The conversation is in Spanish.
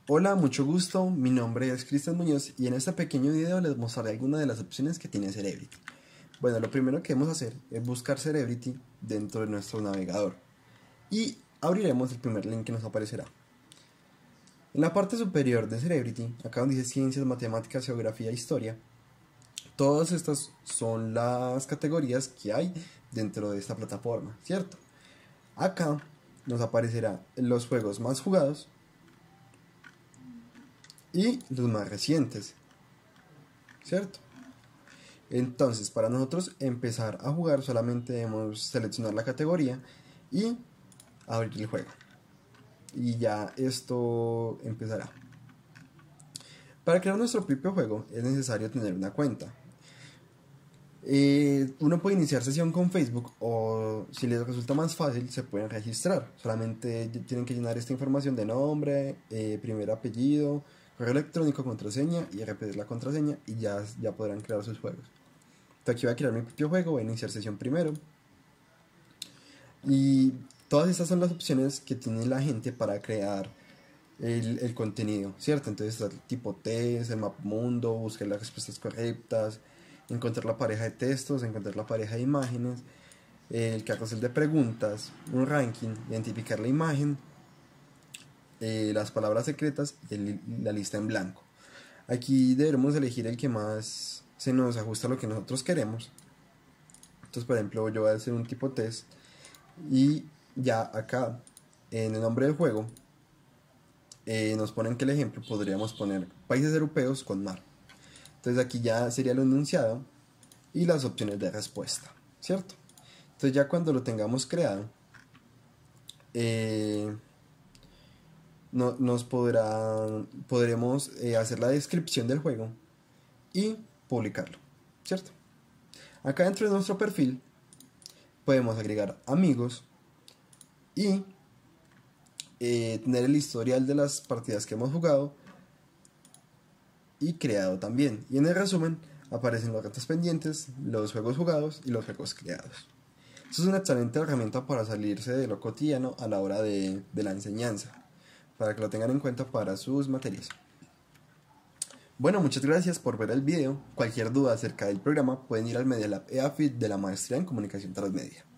Hola, mucho gusto, mi nombre es Cristian Muñoz y en este pequeño video les mostraré algunas de las opciones que tiene Celebrity. Bueno, lo primero que debemos hacer es buscar Celebrity dentro de nuestro navegador y abriremos el primer link que nos aparecerá. En la parte superior de Celebrity, acá donde dice Ciencias, Matemáticas, Geografía e Historia, todas estas son las categorías que hay dentro de esta plataforma, ¿cierto? Acá nos aparecerá los juegos más jugados y los más recientes, ¿cierto? Entonces, para nosotros empezar a jugar solamente debemos seleccionar la categoría y abrir el juego. Y ya esto empezará. Para crear nuestro propio juego es necesario tener una cuenta. Uno puede iniciar sesión con Facebook o si les resulta más fácil se pueden registrar. Solamente tienen que llenar esta información de nombre, primer apellido, correo electrónico, contraseña y repetir la contraseña y ya podrán crear sus juegos. Entonces aquí voy a crear mi propio juego, voy a iniciar sesión primero. Y todas estas son las opciones que tiene la gente para crear el contenido, ¿cierto? Entonces está el tipo test, el map mundo, buscar las respuestas correctas, encontrar la pareja de textos, encontrar la pareja de imágenes, el carrusel de preguntas, un ranking, identificar la imagen, las palabras secretas y la lista en blanco. Aquí debemos elegir el que más se nos ajusta a lo que nosotros queremos. Entonces, por ejemplo, yo voy a hacer un tipo test y ya acá en el nombre del juego nos ponen que el ejemplo podríamos poner países europeos con mar. Entonces aquí ya sería el enunciado y las opciones de respuesta, ¿cierto? Entonces ya cuando lo tengamos creado podremos hacer la descripción del juego y publicarlo, ¿cierto? Acá dentro de nuestro perfil podemos agregar amigos y tener el historial de las partidas que hemos jugado y creado también. Y en el resumen aparecen los retos pendientes, los juegos jugados y los juegos creados. Esto es una excelente herramienta para salirse de lo cotidiano a la hora de la enseñanza, para que lo tengan en cuenta para sus materias. Bueno, muchas gracias por ver el video. Cualquier duda acerca del programa pueden ir al Media Lab EAFIT de la Maestría en Comunicación Transmedia.